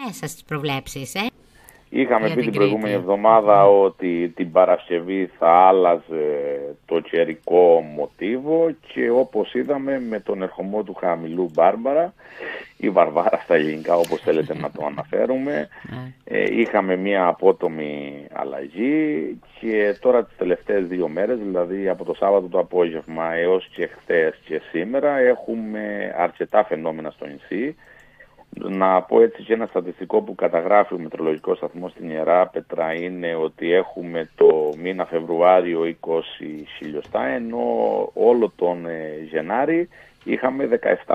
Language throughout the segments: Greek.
μέσα στις προβλέψεις, Είχαμε πει την προηγούμενη εβδομάδα ότι την Παρασκευή θα άλλαζε το καιρικό μοτίβο και όπως είδαμε με τον ερχομό του χαμηλού Μπάρμπαρα, η Βαρβάρα στα ελληνικά όπως θέλετε να το αναφέρουμε, είχαμε μία απότομη αλλαγή και τώρα τις τελευταίες 2 μέρες, δηλαδή από το Σάββατο το απόγευμα έως και χθες και σήμερα, έχουμε αρκετά φαινόμενα στο νησί. Να πω έτσι και ένα στατιστικό που καταγράφει ο Μετρολογικός Σταθμός στην Ιεράπετρα είναι ότι έχουμε το μήνα Φεβρουάριο 20 χιλιοστά, ενώ όλο τον Γενάρη είχαμε 17.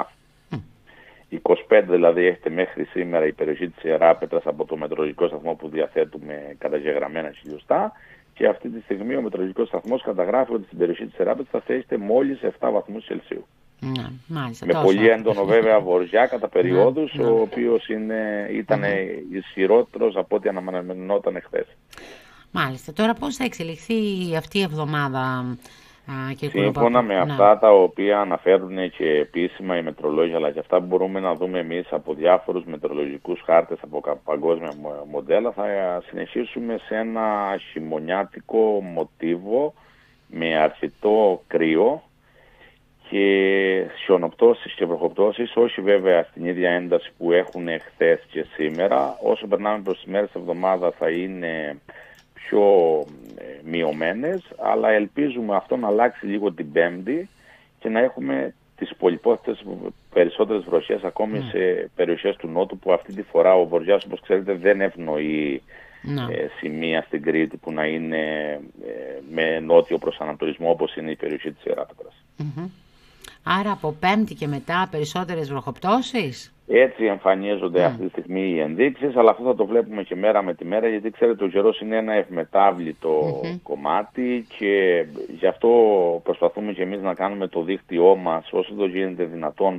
25 δηλαδή έχετε μέχρι σήμερα η περιοχή της Ιεράπετρας από το Μετρολογικό Σταθμό που διαθέτουμε καταγεγραμμένα χιλιοστά και αυτή τη στιγμή ο Μετρολογικός Σταθμός καταγράφει ότι στην περιοχή της Ιεράπετρας θα έχετε μόλις 7 βαθμούς Κελσίου. Μάλιστα, με πολύ έντονο βέβαια βορειά κατά περιόδους, ο οποίος ήταν ισχυρότερος από ό,τι αναμενόταν εχθές. Μάλιστα. Τώρα πώς θα εξελιχθεί αυτή η εβδομάδα, σύμφωνα με αυτά τα οποία αναφέρουν και επίσημα οι μετρολόγοι, αλλά και αυτά που μπορούμε να δούμε εμείς από διάφορους μετρολογικούς χάρτες από παγκόσμια μοντέλα, θα συνεχίσουμε σε ένα χειμωνιάτικο μοτίβο με αρκετό κρύο και χιονοπτώσεις και βροχοπτώσεις, όχι βέβαια στην ίδια ένταση που έχουν χθες και σήμερα. Όσο περνάμε προς τις μέρες της εβδομάδας θα είναι πιο μειωμένες, αλλά ελπίζουμε αυτό να αλλάξει λίγο την Πέμπτη και να έχουμε τις πολυπόθετες περισσότερες βροχές ακόμη σε περιοχές του Νότου, που αυτή τη φορά ο βοριάς, όπως ξέρετε, δεν ευνοεί σημεία στην Κρήτη που να είναι με νότιο προσανατολισμό όπως είναι η περιοχή της Ιεράπετρας. Άρα από Πέμπτη και μετά περισσότερες βροχοπτώσεις. Έτσι εμφανίζονται αυτή τη στιγμή οι ενδείξεις, αλλά αυτό θα το βλέπουμε και μέρα με τη μέρα, γιατί ξέρετε ο καιρός είναι ένα ευμετάβλητο κομμάτι και γι' αυτό προσπαθούμε και εμείς να κάνουμε το δίκτυό μας όσο το γίνεται δυνατόν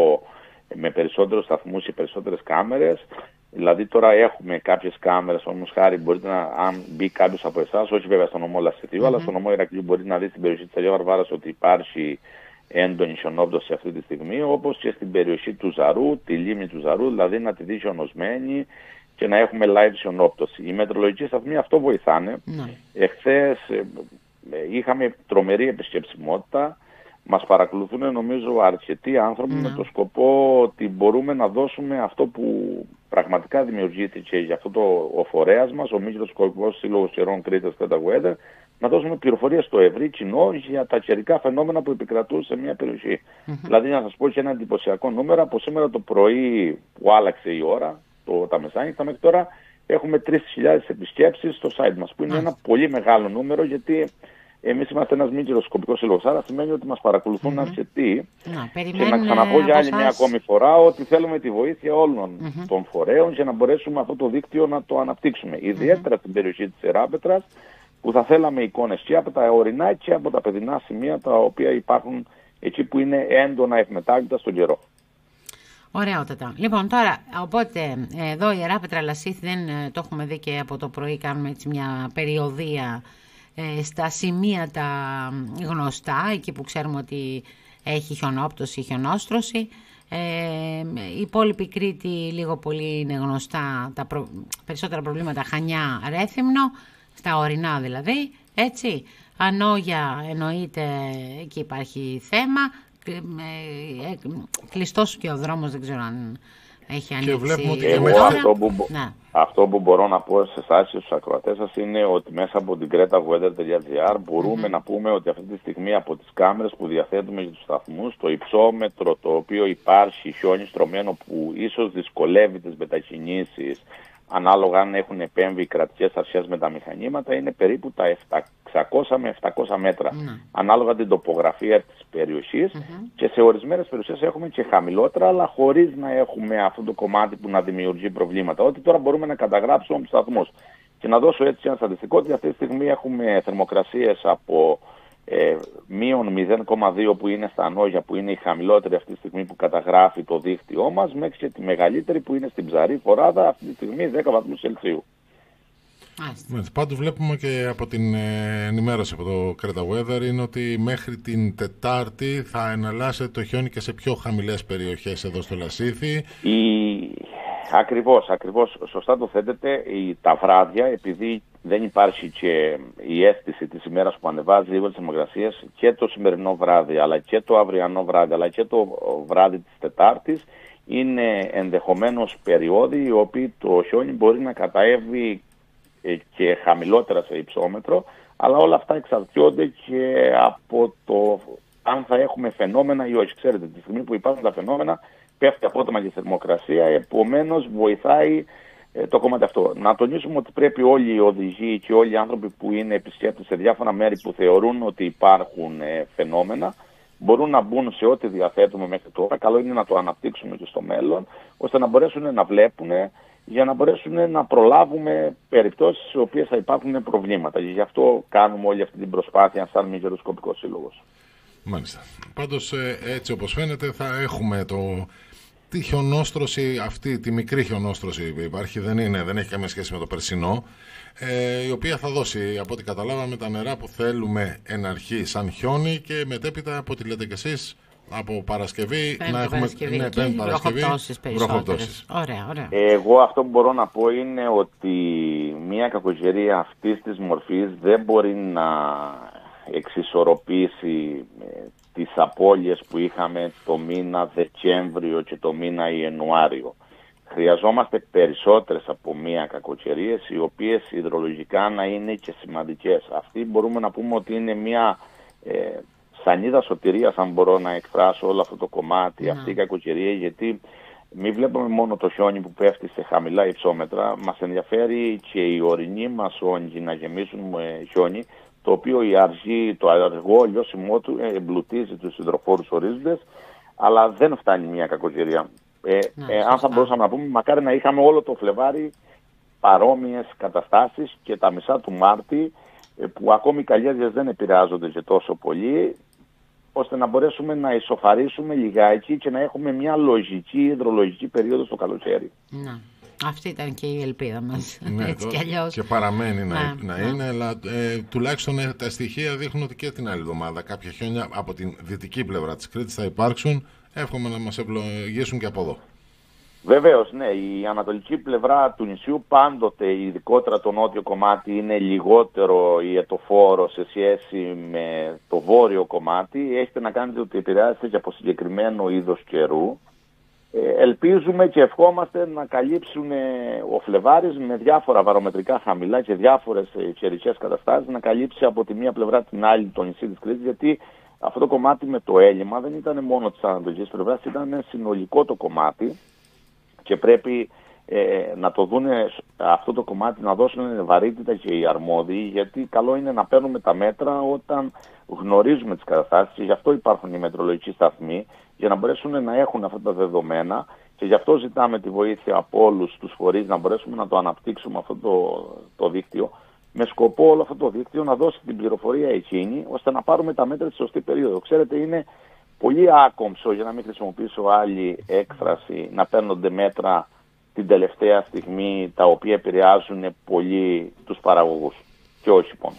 με περισσότερους σταθμούς και περισσότερες κάμερες. Δηλαδή τώρα έχουμε κάποιες κάμερες, όμως χάρη μπορείτε αν μπει κάποιος από εσάς, όχι βέβαια στον νομό Λασιτίου, αλλά στον νομό Ηρακλείου μπορεί να δει στην περιοχή της Αγίας Βαρβάρας ότι υπάρχει έντονη χιονόπτωση αυτή τη στιγμή, όπως και στην περιοχή του Ζαρού, τη λίμνη του Ζαρού, δηλαδή να τη δει χιονοσμένη και να έχουμε live χιονόπτωση. Οι μετρολογικοί σταθμοί αυτό βοηθάνε. Εχθές είχαμε τρομερή επισκεψιμότητα. Μας παρακολουθούν νομίζω αρκετοί άνθρωποι με το σκοπό ότι μπορούμε να δώσουμε αυτό που πραγματικά δημιουργήθηκε για αυτό ο φορέας μας, ο Μίκητος Σκοπικός Σύλλογος Καιρών Κρήτας Creta Weather, να δώσουμε πληροφορίες στο ευρύ κοινό για τα καιρικά φαινόμενα που επικρατούν σε μια περιοχή. Δηλαδή να σας πω και ένα εντυπωσιακό νούμερο, από σήμερα το πρωί που άλλαξε η ώρα, τα μεσάνυχτα μέχρι τώρα, έχουμε 3.000 επισκέψεις στο site μας, που είναι ένα πολύ μεγάλο νούμερο, γιατί εμείς είμαστε ένας μη κυροσκοπικός σύλλογος, άρα σημαίνει ότι μας παρακολουθούν αρκετοί. Και να ξαναπώ για άλλη μια ακόμη φορά ότι θέλουμε τη βοήθεια όλων των φορέων για να μπορέσουμε αυτό το δίκτυο να το αναπτύξουμε. Ιδιαίτερα στην περιοχή της Ιεράπετρας, που θα θέλαμε εικόνες και από τα ορεινά και από τα παιδινά σημεία τα οποία υπάρχουν εκεί που είναι έντονα ευμετάβλητα στον καιρό. Ωραιότατα. Λοιπόν, τώρα, οπότε εδώ η Ιεράπετρα Λασίθι δεν το έχουμε δει και από το πρωί, κάνουμε έτσι μια περιοδεία στα σημεία τα γνωστά, εκεί που ξέρουμε ότι έχει χιονόπτωση, χιονόστρωση. Η υπόλοιπη Κρήτη λίγο πολύ είναι γνωστά, περισσότερα προβλήματα Χανιά, Ρέθυμνο, στα ορεινά δηλαδή, έτσι. Ανόγια εννοείται, εκεί υπάρχει θέμα. Κλειστός και ο δρόμος, δεν ξέρω αν έχει ανοίξει. Και βλέπουμε ότι αυτό που μπορώ να πω σε εσάς και στους ακροατές σας είναι ότι μέσα από την cretaweather.gr μπορούμε να πούμε ότι αυτή τη στιγμή από τις κάμερες που διαθέτουμε για τους σταθμούς, το υψόμετρο το οποίο υπάρχει χιόνι στρωμένο που ίσως δυσκολεύει τις μετακινήσεις, ανάλογα αν έχουν επέμβει οι κρατικές αρχές με τα μηχανήματα, είναι περίπου τα 600 με 700 μέτρα, ανάλογα την τοπογραφία της περιοχής, και σε ορισμένες περιοχές έχουμε και χαμηλότερα, αλλά χωρίς να έχουμε αυτό το κομμάτι που να δημιουργεί προβλήματα. Ότι τώρα μπορούμε να καταγράψουμε τους σταθμούς. Και να δώσω έτσι ένα στατιστικό, ότι αυτή τη στιγμή έχουμε θερμοκρασίες από μείον 0,2 που είναι στα Ανόγια, που είναι η χαμηλότερη αυτή τη στιγμή που καταγράφει το δίκτυό μας, μέχρι και τη μεγαλύτερη που είναι στην Ψαρή Φοράδα, αυτή τη στιγμή 10 βαθμούς Κελσίου. Πάντως βλέπουμε και από την ενημέρωση από το Creta Weather είναι ότι μέχρι την Τετάρτη θα εναλλάσσεται το χιόνι και σε πιο χαμηλές περιοχές εδώ στο Λασίθι. Ακριβώς. Σωστά το θέτετε. Τα βράδια, επειδή δεν υπάρχει και η αίσθηση της ημέρας που ανεβάζει λίγο τις θερμοκρασίες, και το σημερινό βράδυ, αλλά και το αυριανό βράδυ, αλλά και το βράδυ της Τετάρτης, είναι ενδεχομένως περιόδοι οι οποίοι το χιόνι μπορεί να καταέβει και χαμηλότερα σε υψόμετρο, αλλά όλα αυτά εξαρτιόνται και από το αν θα έχουμε φαινόμενα ή όχι. Ξέρετε, τη στιγμή που υπάρχουν τα φαινόμενα, πέφτει απότομα και η θερμοκρασία, επομένως βοηθάει το κομμάτι αυτό. Να τονίσουμε ότι πρέπει όλοι οι οδηγοί και όλοι οι άνθρωποι που είναι επισκέπτες σε διάφορα μέρη που θεωρούν ότι υπάρχουν φαινόμενα, μπορούν να μπουν σε ό,τι διαθέτουμε μέχρι τώρα. Καλό είναι να το αναπτύξουμε και στο μέλλον, ώστε να μπορέσουν να βλέπουν, για να μπορέσουν να προλάβουμε περιπτώσεις στις οποίες θα υπάρχουν προβλήματα. Και γι' αυτό κάνουμε όλη αυτή την προσπάθεια σαν μη γεροσκοπικός σύλλογος. Μάλιστα. Πάντως, έτσι όπως φαίνεται, θα έχουμε τη χιονόστρωση αυτή, τη μικρή χιονόστρωση που υπάρχει, δεν έχει καμία σχέση με το περσινό, η οποία θα δώσει, από ό,τι καταλάβαμε, τα νερά που θέλουμε εν αρχή σαν χιόνι και μετέπειτα, από ό,τι λέτε κι εσείς, από Παρασκευή να έχουμε βροχοπτώσεις. Ωραία. Εγώ αυτό που μπορώ να πω είναι ότι μια κακοκαιρία αυτής της μορφής δεν μπορεί να εξισορροπήσει τις απώλειες που είχαμε το μήνα Δεκέμβριο και το μήνα Ιανουάριο. Χρειαζόμαστε περισσότερες από μία κακοκαιρίες, οι οποίες υδρολογικά να είναι και σημαντικές. Αυτή μπορούμε να πούμε ότι είναι μία σανίδα σωτηρίας, αν μπορώ να εκφράσω όλο αυτό το κομμάτι, αυτή η κακοκαιρία, γιατί μην βλέπουμε μόνο το χιόνι που πέφτει σε χαμηλά υψόμετρα, μας ενδιαφέρει και οι ορεινοί μας όγκοι να γεμίσουν με χιόνι, το οποίο το αργό λιώσιμό του εμπλουτίζει τους υδροφόρους ορίζοντες, αλλά δεν φτάνει μια κακοκαιρία. Αν θα μπορούσαμε να πούμε, μακάρι να είχαμε όλο το Φλεβάρι παρόμοιες καταστάσεις και τα μισά του Μάρτη, που ακόμη οι καλλιέργειες δεν επηρεάζονται και τόσο πολύ, ώστε να μπορέσουμε να ισοφαρίσουμε λιγάκι και να έχουμε μια λογική υδρολογική περίοδο στο καλοκαίρι. Να. Αυτή ήταν και η ελπίδα μας. Ναι, έτσι κι αλλιώς. Και παραμένει να είναι, αλλά τουλάχιστον τα στοιχεία δείχνουν ότι και την άλλη εβδομάδα κάποια χιόνια από την δυτική πλευρά της Κρήτης θα υπάρξουν. Εύχομαι να μας ευλογήσουν και από εδώ. Βεβαίως, ναι. Η ανατολική πλευρά του νησιού πάντοτε, ειδικότερα το νότιο κομμάτι, είναι λιγότερο ιετοφόρο σε σχέση με το βόρειο κομμάτι. Έχετε να κάνετε ότι επηρεάζεται και από συγκεκριμένο είδος καιρού. Ελπίζουμε και ευχόμαστε να καλύψουν ο Φλεβάρης με διάφορα βαρομετρικά χαμηλά και διάφορες καιρικές καταστάσεις, να καλύψει από τη μία πλευρά την άλλη το νησί της Κρήτης, γιατί αυτό το κομμάτι με το έλλειμμα δεν ήταν μόνο της ανατολικής πλευράς, ήταν συνολικό το κομμάτι και πρέπει να το δουν αυτό το κομμάτι, να δώσουν βαρύτητα και οι αρμόδιοι, γιατί καλό είναι να παίρνουμε τα μέτρα όταν γνωρίζουμε τις καταστάσεις και γι' αυτό υπάρχουν οι μετρολογικοί σταθμοί, για να μπορέσουν να έχουν αυτά τα δεδομένα, και γι' αυτό ζητάμε τη βοήθεια από όλους τους φορείς να μπορέσουμε να το αναπτύξουμε αυτό το δίκτυο, με σκοπό όλο αυτό το δίκτυο να δώσει την πληροφορία εκείνη, ώστε να πάρουμε τα μέτρα στη σωστή περίοδο. Ξέρετε, είναι πολύ άκομψο, για να μην χρησιμοποιήσω άλλη έκφραση, να παίρνονται μέτρα την τελευταία στιγμή, τα οποία επηρεάζουν πολύ τους παραγωγούς και όχι μόνο.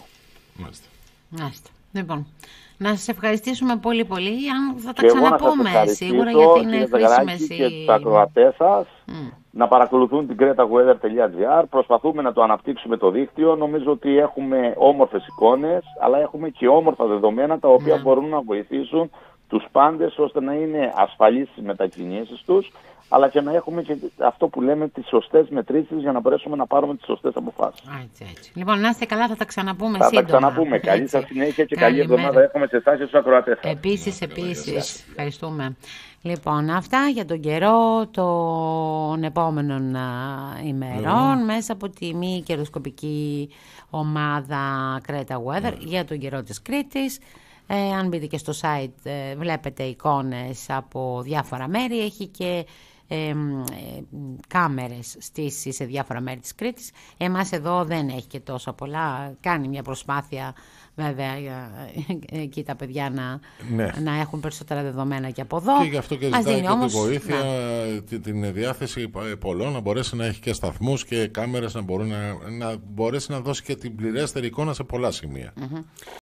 Μάλιστα. Λοιπόν, να σας ευχαριστήσουμε πολύ. Αν θα τα ξαναπούμε σίγουρα, γιατί είναι χρήσιμες και τους ακροατές σας να παρακολουθούν την cretaweather.gr. Προσπαθούμε να το αναπτύξουμε το δίκτυο. Νομίζω ότι έχουμε όμορφες εικόνες, αλλά έχουμε και όμορφα δεδομένα, τα οποία μπορούν να βοηθήσουν τους πάντες ώστε να είναι ασφαλείς στις μετακινήσεις τους, αλλά και να έχουμε και αυτό που λέμε τις σωστές μετρήσεις, για να μπορέσουμε να πάρουμε τις σωστές αποφάσεις. Έτσι. Λοιπόν, να είστε καλά, θα τα ξαναπούμε σύντομα. Θα τα ξαναπούμε. Καλή σας συνέχεια και καλή εβδομάδα έχουμε σε εσάς και στους ακροατές σας. Επίσης. Ευχαριστούμε. Λοιπόν, αυτά για τον καιρό των επόμενων ημερών, μέσα από τη μη καιροσκοπική ομάδα Creta Weather για τον καιρό της Κρήτης. Αν μπείτε και στο site βλέπετε εικόνες από διάφορα μέρη, έχει και κάμερες στήσεις σε διάφορα μέρη της Κρήτης. Εμάς εδώ δεν έχει και τόσο πολλά, κάνει μια προσπάθεια βέβαια εκεί τα παιδιά να έχουν περισσότερα δεδομένα και από εδώ. Και γι' αυτό και ζητάει και τη βοήθεια, την διάθεση πολλών, να μπορέσει να έχει και σταθμούς και κάμερες, να μπορέσει να δώσει και την πληρέστερη εικόνα σε πολλά σημεία.